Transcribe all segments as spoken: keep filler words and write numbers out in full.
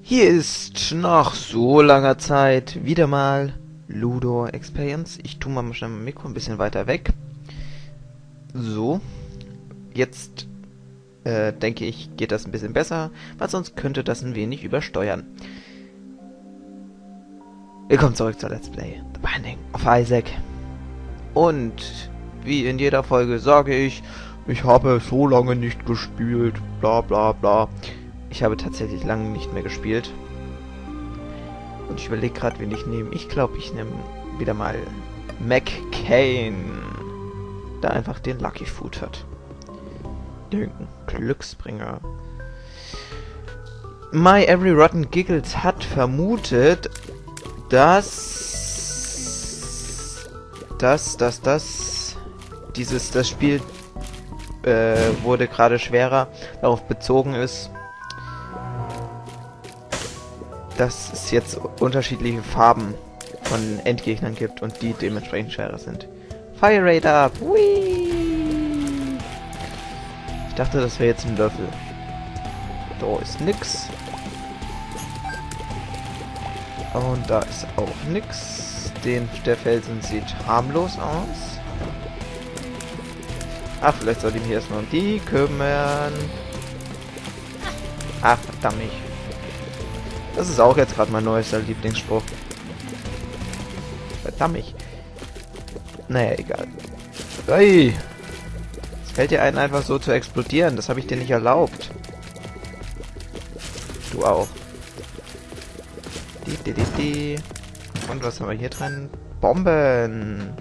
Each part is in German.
Hier ist nach so langer Zeit wieder mal Ludo Experience. Ich tue mal schnell mein Mikro ein bisschen weiter weg. So, jetzt äh, denke ich, geht das ein bisschen besser, weil sonst könnte das ein wenig übersteuern. Willkommen zurück zur Let's Play The Binding of Isaac. Und wie in jeder Folge sage ich, ich habe so lange nicht gespielt, bla bla bla. Ich habe tatsächlich lange nicht mehr gespielt. Und ich überlege gerade, wen ich nehme. Ich glaube, ich nehme wieder mal McCain, der einfach den Lucky Food hat. Irgendein Glücksbringer. My Every Rotten Giggles hat vermutet, dass... dass, dass, dass... dieses, das Spiel äh, wurde gerade schwerer, darauf bezogen ist, dass es jetzt unterschiedliche Farben von Endgegnern gibt und die dementsprechend schwerer sind. Fire Raid up! Whee! Ich dachte, das wäre jetzt ein Löffel. Da ist nix. Und da ist auch nix. Den, der Felsen sieht harmlos aus. Ach, vielleicht soll ich mich erstmal um die kümmern. Ach, verdammt. Das ist auch jetzt gerade mein neuester Lieblingsspruch. Verdammt. Naja, egal. Ui. Es fällt dir ein, einfach so zu explodieren. Das habe ich dir nicht erlaubt. Du auch. Die, die, die, die. Und was haben wir hier drin? Bomben.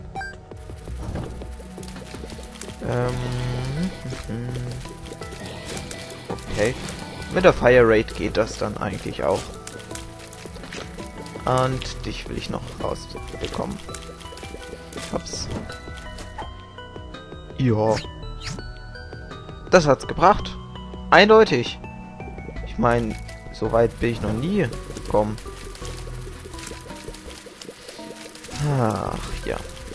Ähm. Okay. Mit der Fire Raid geht das dann eigentlich auch. Und dich will ich noch rausbekommen. Ups. Ja. Das hat's gebracht. Eindeutig. Ich meine, so weit bin ich noch nie gekommen. Ach ja.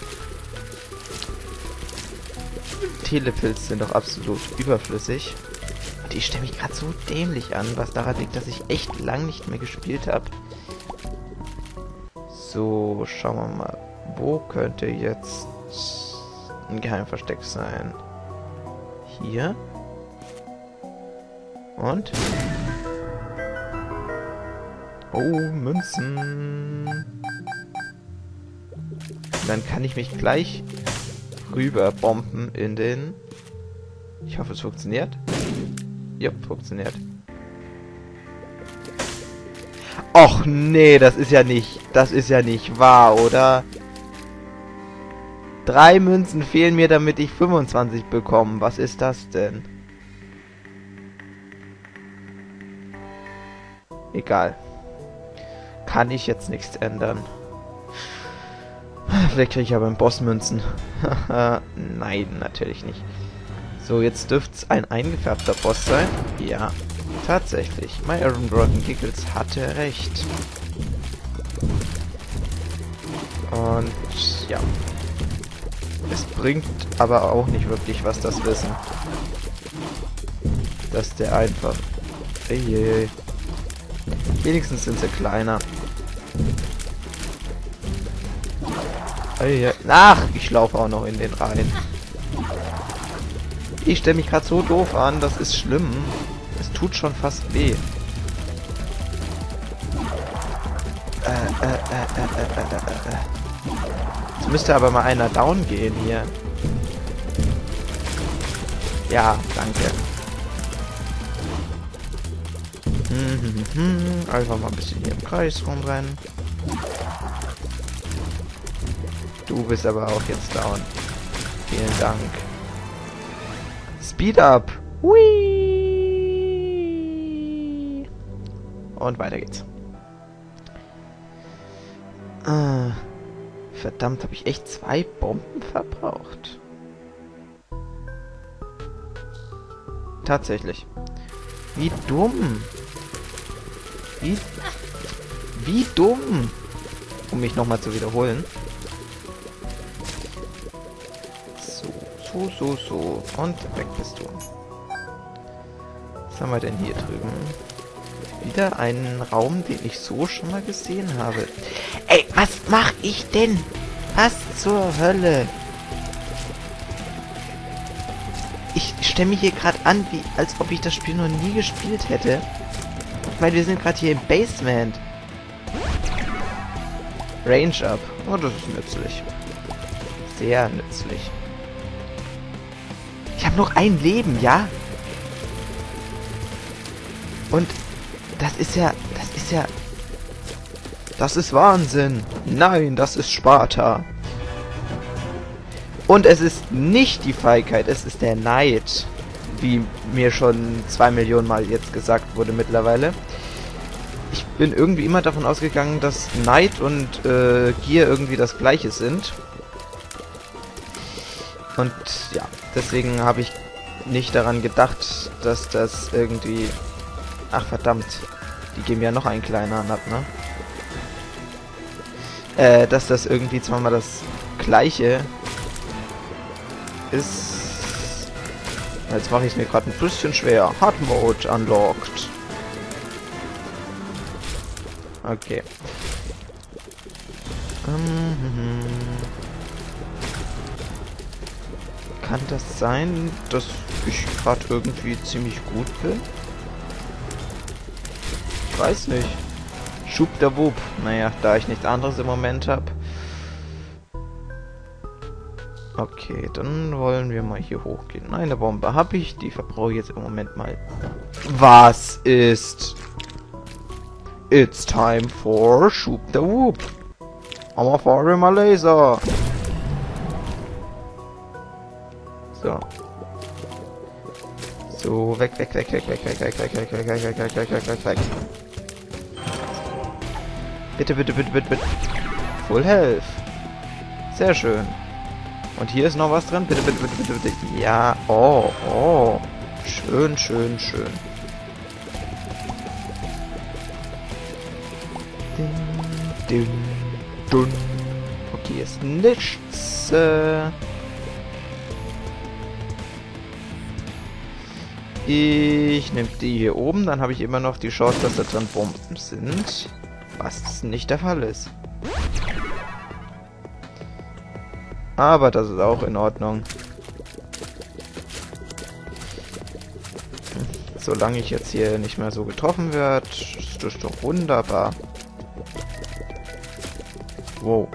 Telepilze sind doch absolut überflüssig. Und ich stelle mich gerade so dämlich an, was daran liegt, dass ich echt lang nicht mehr gespielt habe. So, schauen wir mal. Wo könnte jetzt ein Geheimversteck sein? Hier. Und? Oh, Münzen. Dann kann ich mich gleich rüber bomben in den... Ich hoffe, es funktioniert. Ja, funktioniert. Och nee, das ist ja nicht, das ist ja nicht wahr, oder? Drei Münzen fehlen mir, damit ich fünfundzwanzig bekomme. Was ist das denn? Egal. Kann ich jetzt nichts ändern. Vielleicht kriege ich aber einen Boss Münzen. Nein, natürlich nicht. So, jetzt dürfte es ein eingefärbter Boss sein. Ja, tatsächlich. My Every Rotten Giggles hatte recht. Und ja. Es bringt aber auch nicht wirklich was, das Wissen. Dass der einfach... Ey, wenigstens sind sie kleiner. Ey, ach, ich laufe auch noch in den rein. Ich stelle mich gerade so doof an, das ist schlimm. Es tut schon fast weh. Äh, äh, äh, äh, äh, äh, äh. Jetzt müsste aber mal einer down gehen hier. Ja, danke. Hm, hm, hm. Einfach mal ein bisschen hier im Kreis rumrennen. Du bist aber auch jetzt down. Vielen Dank. Speed up! Whee! Und weiter geht's. Ah, verdammt, habe ich echt zwei Bomben verbraucht? Tatsächlich. Wie dumm! Wie... Wie dumm! Um mich nochmal zu wiederholen. So, so, so. Und weg bist du. Was haben wir denn hier drüben? Wieder einen Raum, den ich so schon mal gesehen habe. Ey, was mach ich denn? Was zur Hölle? Ich stelle mich hier gerade an, wie als ob ich das Spiel noch nie gespielt hätte. Ich meine, wir sind gerade hier im Basement. Range up. Oh, das ist nützlich. Sehr nützlich. Ich habe noch ein Leben, ja? Und das ist ja, das ist ja, das ist Wahnsinn. Nein, das ist Sparta. Und es ist nicht die Feigheit, es ist der Neid. Wie mir schon zwei Millionen Mal jetzt gesagt wurde mittlerweile. Ich bin irgendwie immer davon ausgegangen, dass Neid und äh, Gier irgendwie das gleiche sind. Und ja, deswegen habe ich nicht daran gedacht, dass das irgendwie... Ach verdammt, die geben ja noch einen kleineren ab, ne? Äh, dass das irgendwie zweimal das gleiche ist... Jetzt mache ich es mir gerade ein bisschen schwer. Hard Mode unlocked. Okay. Ähm, kann das sein, dass ich gerade irgendwie ziemlich gut bin? Ich weiß nicht. Schub der Wub. Naja, da ich nichts anderes im Moment habe. Okay, dann wollen wir mal hier hochgehen. Eine Bombe habe ich, die verbrauche ich jetzt im Moment mal. Was ist... It's time for Schub der Whoop. I'm a fire my laser. So. So, weg, weg, weg, weg, weg, weg, weg, weg, weg, weg, weg, weg, weg, weg, weg, weg, weg. Bitte, bitte, bitte, bitte, bitte. Full Health. Sehr schön. Und hier ist noch was drin. Bitte, bitte, bitte, bitte, bitte. Ja, oh, oh. Schön, schön, schön. Ding, ding, dun. Okay, ist nichts. Äh ich nehme die hier oben, dann habe ich immer noch die Chance, dass da drin Bomben sind. Was nicht der Fall ist. Aber das ist auch in Ordnung. Solange ich jetzt hier nicht mehr so getroffen werde, ist das doch wunderbar. Wow.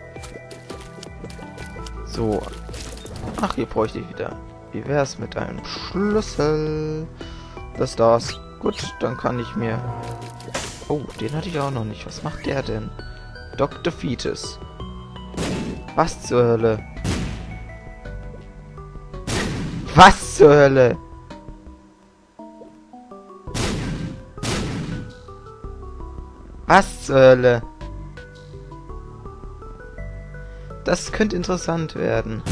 So. Ach, hier bräuchte ich wieder. Wie wär's mit einem Schlüssel? Das das. Gut, dann kann ich mir... Oh, den hatte ich auch noch nicht. Was macht der denn? Doktor Fetus. Was zur Hölle? Was zur Hölle? Was zur Hölle? Das könnte interessant werden.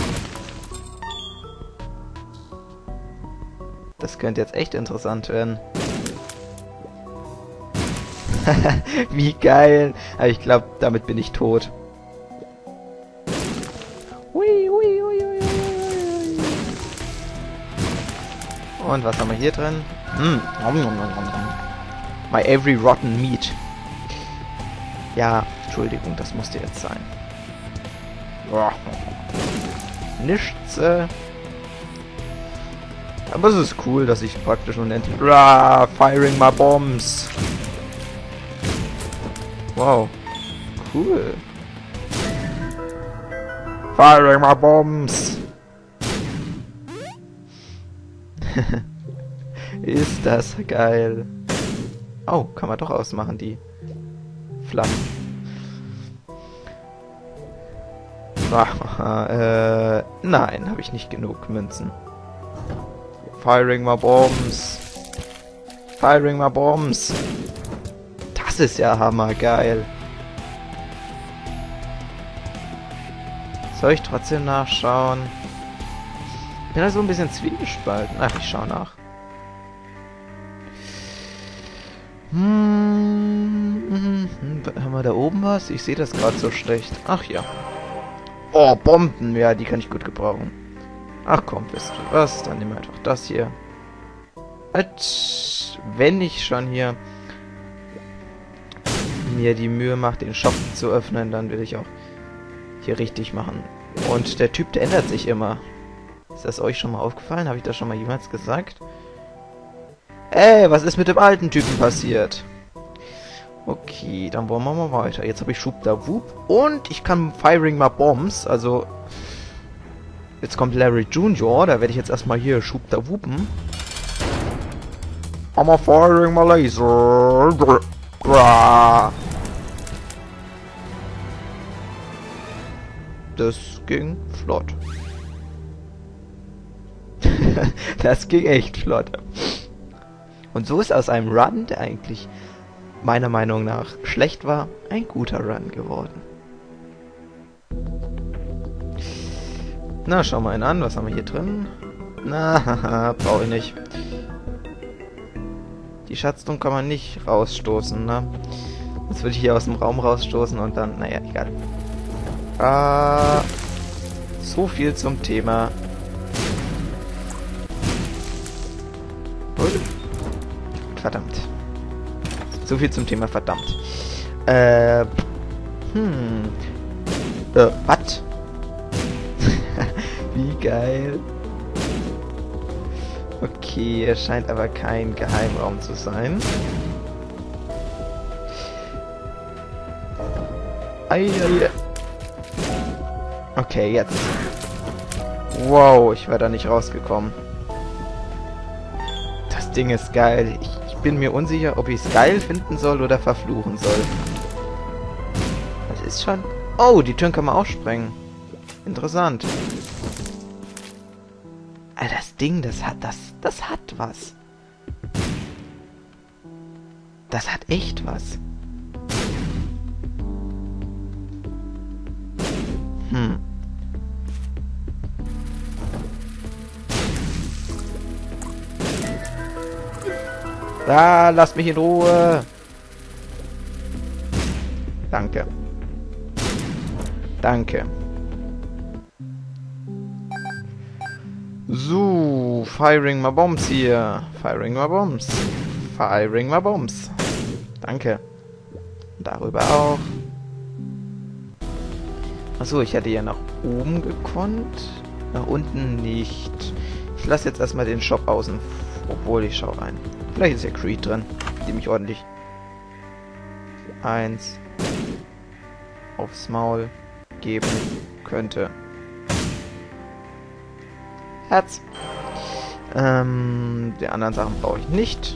Das könnte jetzt echt interessant werden. Wie geil. Aber ich glaube, damit bin ich tot. Hui, hui, hui, hui, hui. Und was haben wir hier drin? Mm. My every rotten meat. Ja, Entschuldigung, das musste jetzt sein. Nichts. Äh Aber es ist cool, dass ich praktisch unendlich... Rah, firing my bombs. Wow. Cool. Firing my bombs. Ist das geil. Oh, kann man doch ausmachen, die Flammen. Ah, äh, nein, habe ich nicht genug Münzen. Firing my bombs. Firing my bombs. Das ist ja hammergeil. Soll ich trotzdem nachschauen? Ich bin da so ein bisschen zwiegespalten. Ach, ich schau nach. Hm, haben wir da oben was? Ich sehe das gerade so schlecht. Ach ja. Oh, Bomben. Ja, die kann ich gut gebrauchen. Ach komm, wisst ihr was? Dann nehmen wir einfach das hier. Als wenn ich schon hier mir die Mühe macht, den Shop zu öffnen, dann will ich auch hier richtig machen. Und der Typ, der ändert sich immer. Ist das euch schon mal aufgefallen? Habe ich das schon mal jemals gesagt? Ey, was ist mit dem alten Typen passiert? Okay, dann wollen wir mal weiter. Jetzt habe ich Schub da Whoop und ich kann Firing my Bombs, also jetzt kommt Larry Junior, da werde ich jetzt erstmal hier Schub da Whoopen. I'm a firing my laser. Das ging flott. Das ging echt flott. Und so ist aus einem Run, der eigentlich meiner Meinung nach schlecht war, ein guter Run geworden. Na, schau mal einen an, was haben wir hier drin? Na, haha, brauche ich nicht. Die Schatztruhe kann man nicht rausstoßen, ne? Jetzt würde ich hier aus dem Raum rausstoßen und dann, naja, egal. Ah, so viel zum Thema. Verdammt. So viel zum Thema verdammt. Äh, hm. Äh, was? Wie geil. Okay, es scheint aber kein Geheimraum zu sein. Eieiei. Okay, jetzt. Wow, ich war da nicht rausgekommen. Das Ding ist geil. Ich, ich bin mir unsicher, ob ich es geil finden soll oder verfluchen soll. Das ist schon... Oh, die Türen kann man auch sprengen. Interessant. Alter, das Ding, das hat das, das hat was. Das hat echt was. Hm. Ah, lasst mich in Ruhe. Danke. Danke. So, firing my bombs hier. Firing my bombs. Firing my bombs. Danke. Darüber auch. Achso, ich hätte ja nach oben gekonnt. Nach unten nicht. Ich lasse jetzt erstmal den Shop außen. Obwohl, ich schau rein. Vielleicht ist ja Creed drin, die mich ordentlich eins aufs Maul geben könnte. Herz. Ähm, die anderen Sachen brauche ich nicht.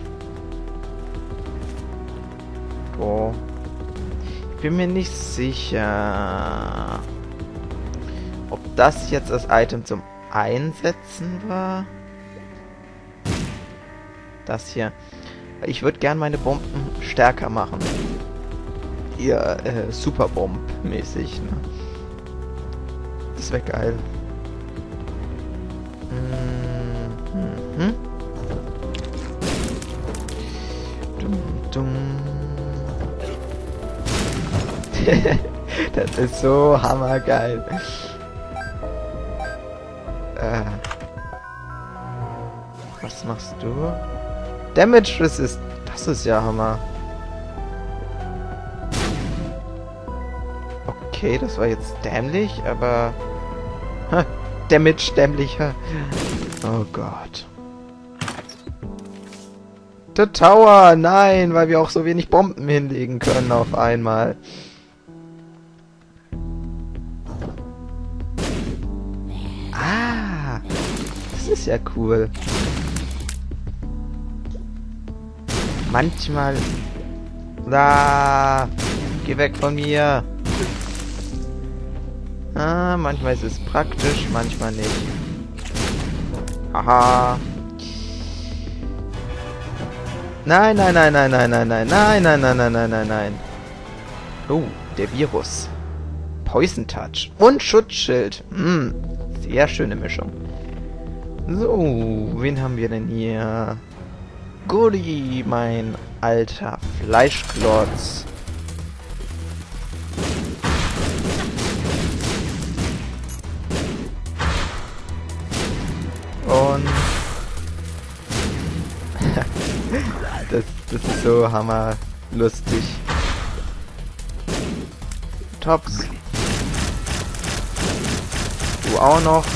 So. Ich bin mir nicht sicher, ob das jetzt das Item zum Einsetzen war. Das hier. Ich würde gern meine Bomben stärker machen. Eher äh, Superbomb-mäßig. Ne? Das wäre geil. Mhm. Dum, dum. Das ist so hammergeil. Äh. Was machst du? Damage Resist. Das ist ja Hammer. Okay, das war jetzt dämlich, aber... Ha, Damage dämlicher. Oh Gott. The Tower! Nein, weil wir auch so wenig Bomben hinlegen können auf einmal. Ah! Das ist ja cool. Manchmal... Ah, geh weg von mir. Ah, manchmal ist es praktisch, manchmal nicht. Aha. Nein, nein, nein, nein, nein, nein, nein, nein, nein, nein, nein, nein, nein, nein. Oh, der Virus. Poison Touch und Schutzschild. Hm, sehr schöne Mischung. So, wen haben wir denn hier? Goody, mein alter Fleischklotz. Und das, das ist so hammerlustig. Tops. Du auch noch.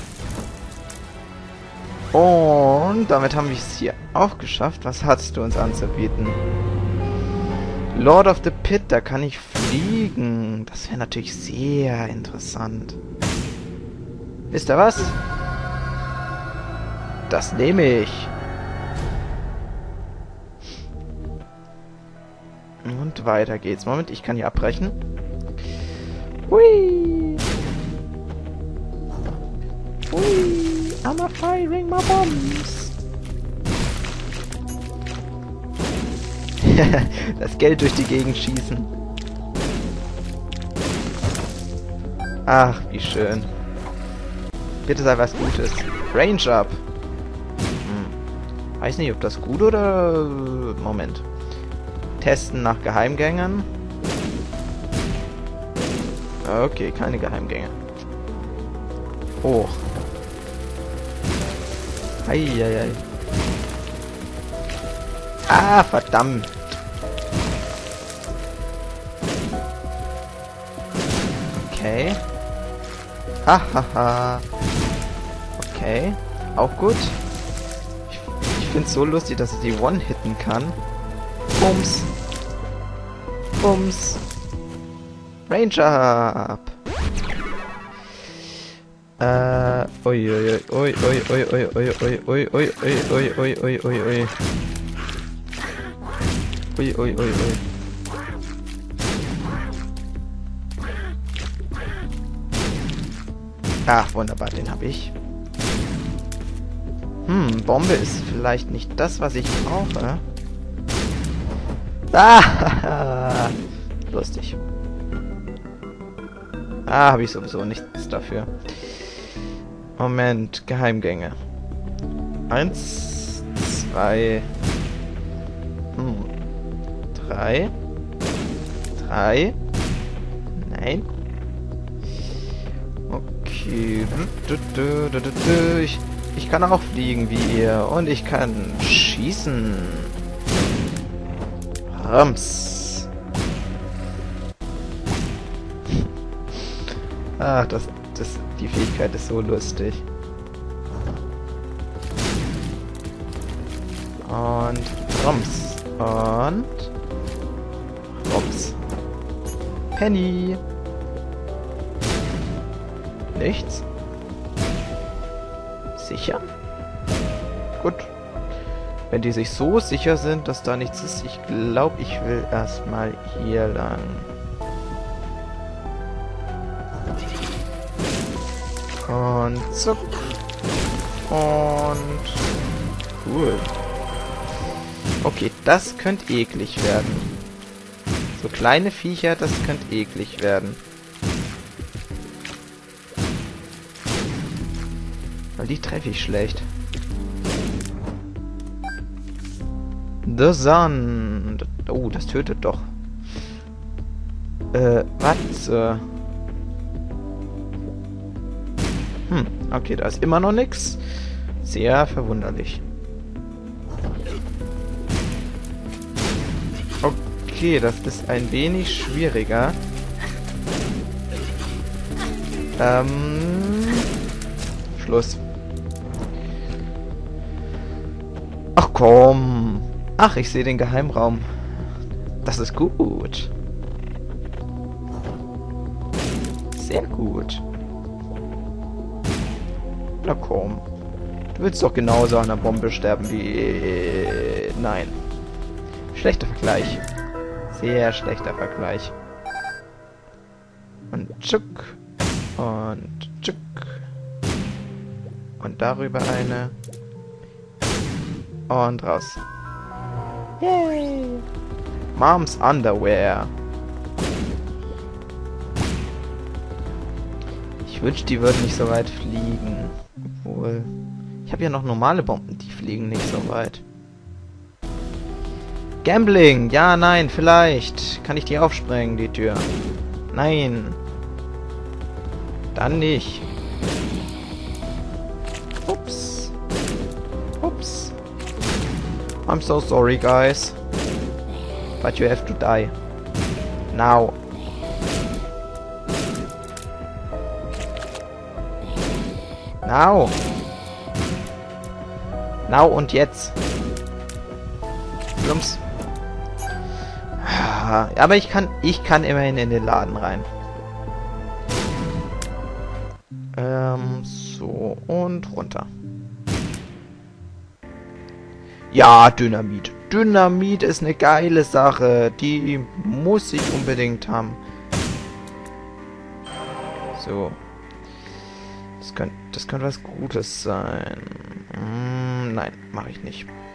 Und damit haben wir es hier auch geschafft. Was hast du uns anzubieten? Lord of the Pit, da kann ich fliegen. Das wäre natürlich sehr interessant. Wisst ihr was? Das nehme ich. Und weiter geht's. Moment, ich kann hier abbrechen. Hui! Hui! I'm a firing my bombs! Das Geld durch die Gegend schießen. Ach, wie schön. Bitte sei was Gutes. Range up! Hm. Weiß nicht, ob das gut oder... Moment. Testen nach Geheimgängen. Okay, keine Geheimgänge. Hoch. Eieiei. Ah, verdammt. Okay. Hahaha. Okay. Auch gut. Ich, ich finde es so lustig, dass ich die One-Hitten kann. Bums. Bums. Range up. Äh, ui, ui, ui, ui, ui, ui, ui, ui, ui, ui, ui, ui, ui, ui, ui, ui. Ui, ui, ui, ui. Ach, wunderbar, den habe ich. Hm, Bombe ist vielleicht nicht das, was ich brauche. Ah, lustig. Ah, habe ich sowieso nichts dafür. Moment, Geheimgänge. Eins, zwei, hm, drei, drei, nein. Okay, ich, ich kann auch fliegen wie ihr und ich kann schießen. Rams. Ach, das, das, die Fähigkeit ist so lustig. Und Rams. Und Rams. Penny. Nichts. Sicher? Gut. Wenn die sich so sicher sind, dass da nichts ist, ich glaube, ich will erstmal hier lang. Und zuck. Und cool. Okay, das könnte eklig werden. So kleine Viecher, das könnte eklig werden. Weil die treffe ich schlecht. The Sun. Oh, das tötet doch. Äh, was? Äh hm, okay, da ist immer noch nix. Sehr verwunderlich. Okay, das ist ein wenig schwieriger. Ähm... Schluss. Ach komm. Ach, ich sehe den Geheimraum. Das ist gut. Sehr gut. Na komm. Du willst doch genauso an der Bombe sterben wie... Nein. Schlechter Vergleich. Sehr schlechter Vergleich. Und tschuck. Und tschuck. Und darüber eine. Und raus. Yay! Moms Underwear. Ich wünschte, die würden nicht so weit fliegen. Obwohl... Ich habe ja noch normale Bomben, die fliegen nicht so weit. Gambling! Ja, nein, vielleicht. Kann ich die aufsprengen, die Tür? Nein. Dann nicht. Ups. Ups. I'm so sorry, guys. But you have to die. Now. Now. Now und jetzt. Plumps. Aber ich kann, ich kann immerhin in den Laden rein. Ähm, so, und runter. Ja, Dynamit. Dynamit ist eine geile Sache. Die muss ich unbedingt haben. So. Das könnte, das könnte was Gutes sein. Hm, nein, mache ich nicht.